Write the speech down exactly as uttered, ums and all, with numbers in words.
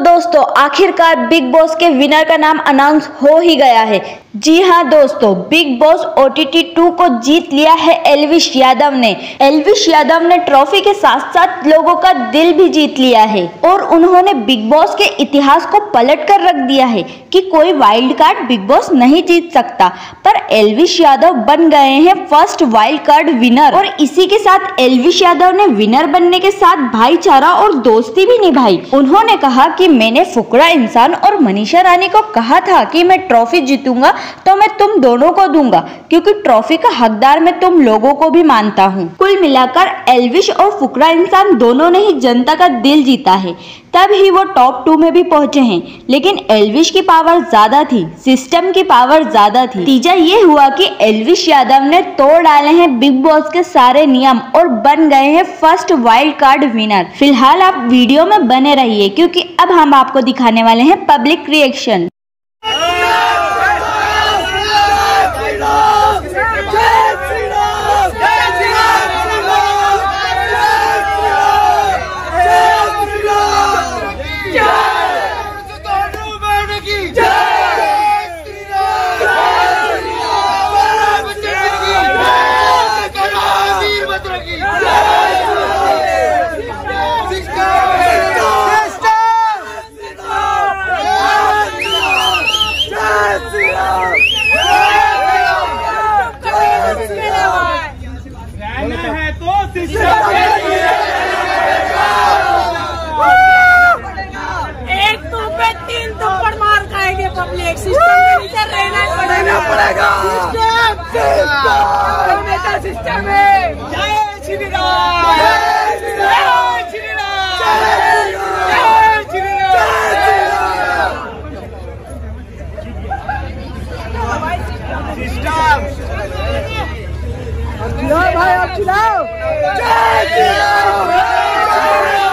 दोस्तों आखिरकार big boss के विनर का नाम अनाउंस हो ही गया है। जी हाँ दोस्तों, Bigg Boss O T T two को जीत लिया है एल्विश यादव ने। एल्विश यादव ने ट्रॉफी के साथ साथ लोगों का दिल भी जीत लिया है और उन्होंने बिग बॉस के इतिहास को पलट कर रख दिया है कि कोई वाइल्ड कार्ड बिग बॉस नहीं जीत सकता। पर एल्विश यादव बन गए हैं फर्स्ट वाइल्ड कार्ड विनर और इसी के साथ एल्विश यादव ने विनर बनने के साथ भाईचारा और दोस्ती भी निभाई। उन्होंने कहा कि मैंने फुकरा इंसान और मनीषा रानी को कहा था कि मैं ट्रॉफी जीतूंगा तो मैं तुम दोनों को दूंगा, क्योंकि ट्रॉफी का हकदार मैं तुम लोगों को भी मानता हूँ। कुल मिलाकर एल्विश और फुकरा इंसान दोनों ने ही जनता का दिल जीता है, तब ही वो टॉप टू में भी पहुंचे हैं। लेकिन एल्विश की पावर ज्यादा थी, सिस्टम की पावर ज्यादा थी। नतीजा ये हुआ कि एल्विश यादव ने तोड़ डाले हैं बिग बॉस के सारे नियम और बन गए हैं फर्स्ट वाइल्ड कार्ड विनर। फिलहाल आप वीडियो में बने रहिए क्योंकि अब हम आपको दिखाने वाले हैं पब्लिक रिएक्शन। एक तो पे तीन थप्पड़ मार खाएंगे पब्लिक। सिस्टम में रहना पड़ेगा पड़ेगा सिस्टम सिस्टम में। जय श्री राम, जय श्री राम, जय श्री राम। सिस्टम भाई आप चिल्लाओ। जय श्री राम।